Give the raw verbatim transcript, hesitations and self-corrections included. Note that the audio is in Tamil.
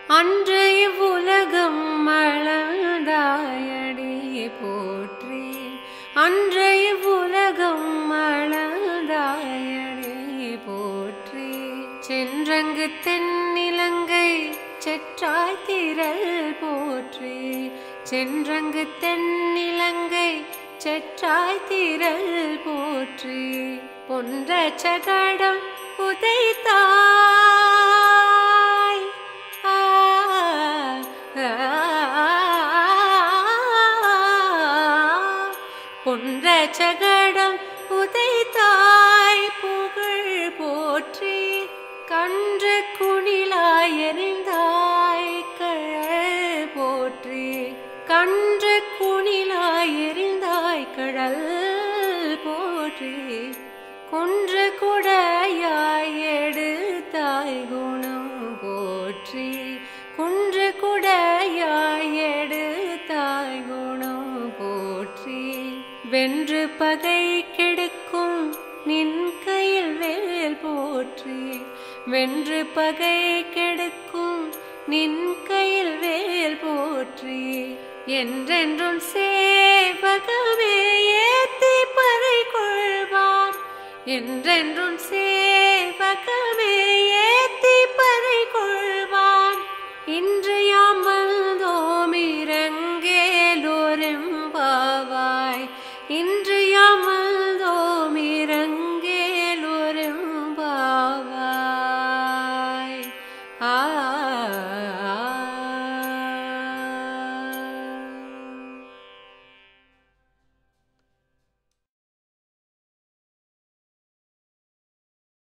அன்று இவ்வுலகம் அளந்தாயடி போற்றி அன்று இவ்வுலகம் அளந்தாயடி போற்றி சென்றங்கு தென்னிலங்கை செற்றாய் திரள் போற்றி சென்றங்கு தென்னிலங்கை செற்றாய் திரள் போற்றி பொன்ற சகடம் உதைத்தாய் பொன்ற சகடம் உதைத்தாய் புகழ் போற்றி கன்று குணிலாய் எறிந்தாய் கழல் போற்றி கன்று குணிலாய் எறிந்தாய் கழல் போற்றி குன்று குடையாய் எடுத்தாய் குணம் போற்றி குன்று குடையாய் எடுத்தாய் குணம் போற்றி வென்று பகை கெடுக்கும் நின் கையில் வேல் போற்றி வென்று பகை கெடுக்கும் நின் கையில் வேல் போற்றி என்றென்றும் சேவகமே ஏத்தி பறை கொள்வான் என்றென்றும் சே